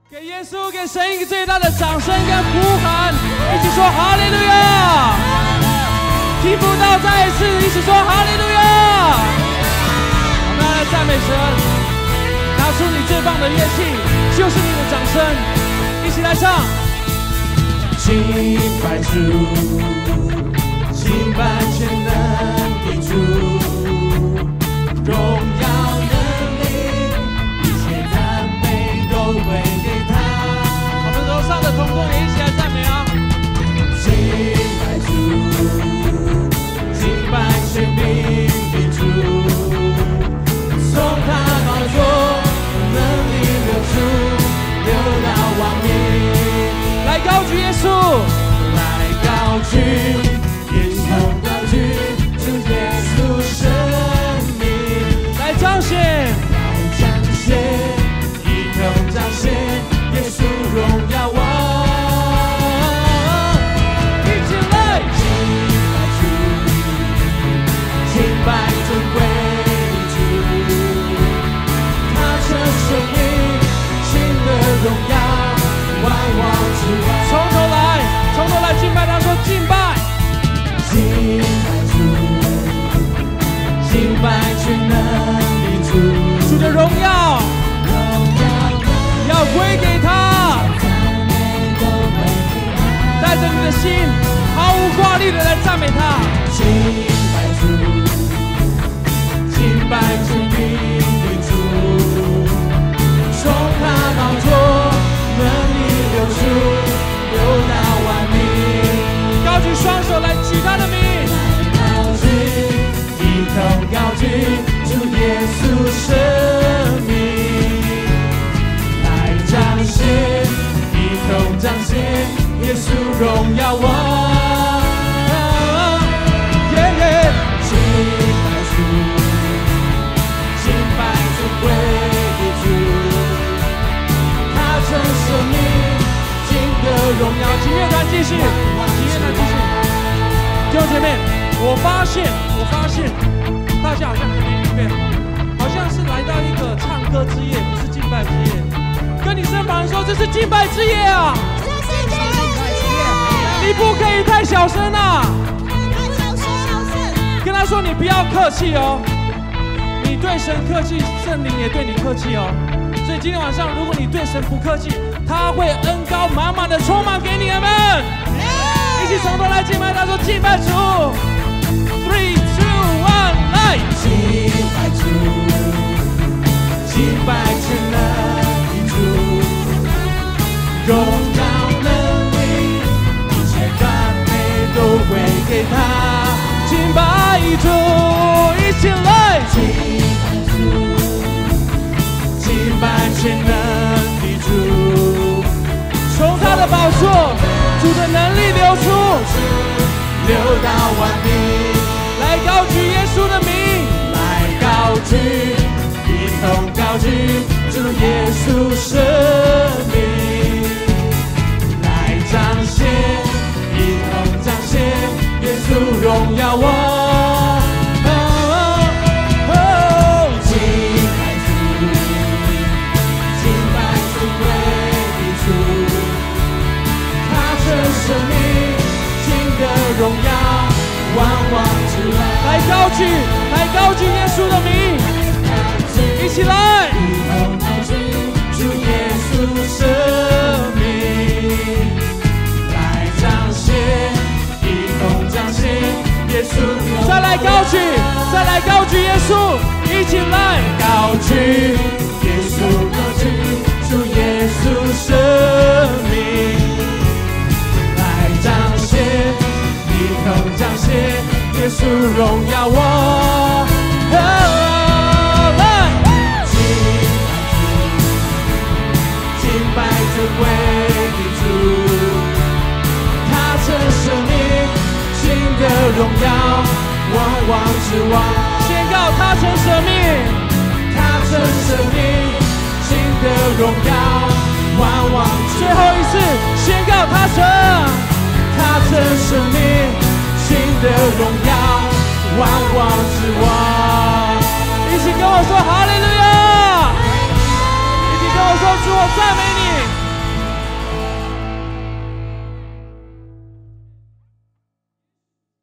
给耶稣，给神一个最大的掌声跟呼喊，一起说哈利路亚！听不到，再一次一起说哈利路亚！我们要来赞美神，拿出你最棒的乐器，就是你的掌声，一起来唱。敬拜主，敬拜全能的主，荣耀能力，一切赞美都归给他。我们楼上的同工也一起来赞美啊！敬拜主，敬拜全名的主，从他宝座能力流出，流到万民。来高举耶稣，来高举耶稣，高举主耶稣生命，来彰显，一同彰显耶稣荣耀王。一起来敬拜主，敬拜尊贵主，他这生命新的荣耀，万王之王。从头来敬拜，他说敬拜，敬拜主，敬拜全能的主，主的荣耀要归给他，带着你的心毫无挂虑的来赞美他。敬拜主，敬拜全名的主，从他宝座能力流出，流到万民。高举双手来举他的名，高举，一同高举主耶稣生命，来彰显，一同彰显耶稣荣耀王。敬拜主，敬拜尊贵的主，他曾生命的荣耀。请乐团继续，请乐团继续。弟兄姐妹，我发现大家好像还没预备好，好像是来到一个唱歌之夜，不是敬拜之夜。跟你身旁人说，这是敬拜之夜啊！ 这是敬拜之夜。 你不可以太小声啊！跟他说，你不要客气哦，你对神客气，圣灵也对你客气哦。所以今天晚上，如果你对神不客气，他会恩膏满满的充满给你们。一起从头来敬拜，他说敬拜主 ，3、2、1， 来！敬拜主，敬拜全能的主，荣耀能力，一切赞美都归给他。敬拜主，一起来！敬拜主，敬拜全能的主，从他的宝座，主的能力流出，流到万民。来高举耶稣的名，来高举，一同高举主耶稣生命，来彰显，一同彰显耶稣荣耀王。生命新的荣耀，万王之王，来高举耶稣的名，一起来，一同高举主耶稣生命，来彰显，一同彰显耶稣。再来高举耶稣，一起来高举耶稣，高举主耶稣生命。彰显，一同彰显耶稣荣耀王。来，敬拜尊贵的主，他曾生命新的荣耀，万王之王。宣告他曾生命，他曾生命新的荣耀，万王之王。最后一次宣告他曾。他曾生命新的荣耀，万王之王。一起跟我说哈利路亚！一起跟我说主我赞美